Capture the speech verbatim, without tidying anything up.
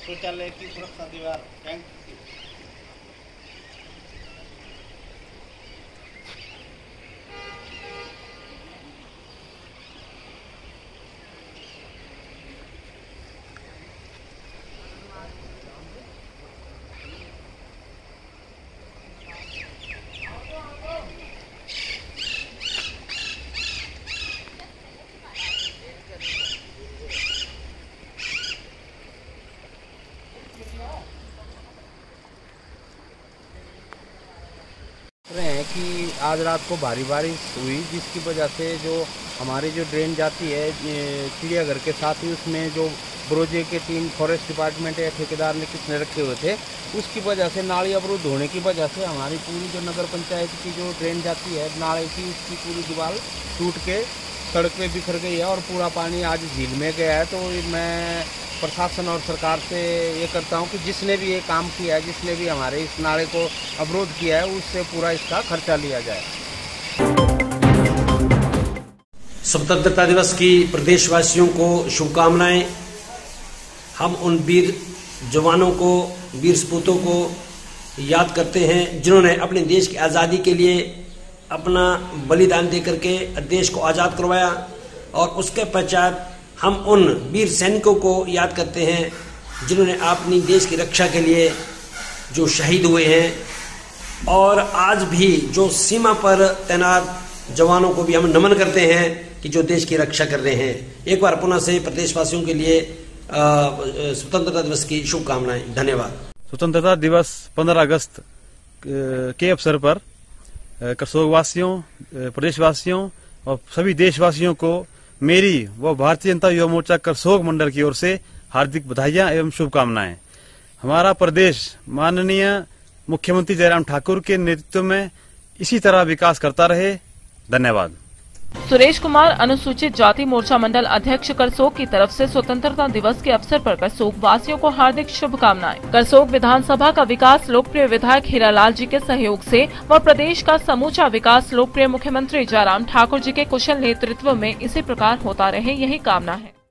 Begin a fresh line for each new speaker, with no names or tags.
शौचालय की सुरक्षा दीवार टैंक
रहे हैं कि आज रात को भारी बारिश हुई, जिसकी वजह से जो हमारी जो ड्रेन जाती है चिड़ियाघर के साथ ही उसमें जो ब्रोजे के तीन फॉरेस्ट डिपार्टमेंट या ठेकेदार ने किसने रखे हुए थे, उसकी वजह से नाली अवरुद्ध होने की वजह से हमारी पूरी जो नगर पंचायत की जो ड्रेन जाती है नाले की, उसकी पूरी दीवार टूट के सड़क पे बिखर गई है और पूरा पानी आज झील में गया है। तो मैं प्रशासन और सरकार से ये करता हूँ कि जिसने भी ये काम किया है, जिसने भी हमारे इस नाले को अवरोध किया है, उससे पूरा इसका खर्चा लिया जाए।
स्वतंत्रता दिवस की प्रदेशवासियों को शुभकामनाएं। हम उन वीर जवानों को, वीर सपूतों को याद करते हैं जिन्होंने अपने देश की आज़ादी के लिए अपना बलिदान देकर के देश को आज़ाद करवाया, और उसके पश्चात हम उन वीर सैनिकों को याद करते हैं जिन्होंने अपनी देश की रक्षा के लिए जो शहीद हुए हैं, और आज भी जो सीमा पर तैनात जवानों को भी हम नमन करते हैं कि जो देश की रक्षा कर रहे हैं। एक बार पुनः से प्रदेशवासियों के लिए स्वतंत्रता दिवस की शुभकामनाएं। धन्यवाद।
स्वतंत्रता दिवस पंद्रह अगस्त के अवसर पर करसोग वासियों, प्रदेशवासियों और सभी देशवासियों को मेरी व भारतीय जनता युवा मोर्चा करसोग मंडल की ओर से हार्दिक बधाइयां एवं शुभकामनाएं। हमारा प्रदेश माननीय मुख्यमंत्री जयराम ठाकुर के नेतृत्व में इसी तरह विकास करता रहे। धन्यवाद।
सुरेश कुमार, अनुसूचित जाति मोर्चा मंडल अध्यक्ष करसोग की तरफ से स्वतंत्रता दिवस के अवसर पर करसोग वासियों को हार्दिक शुभकामनाएं। करसोग विधानसभा का विकास लोकप्रिय विधायक हीरालाल जी के सहयोग से व प्रदेश का समूचा विकास लोकप्रिय मुख्यमंत्री जयराम ठाकुर जी के कुशल नेतृत्व में इसी प्रकार होता रहे, यही कामना है।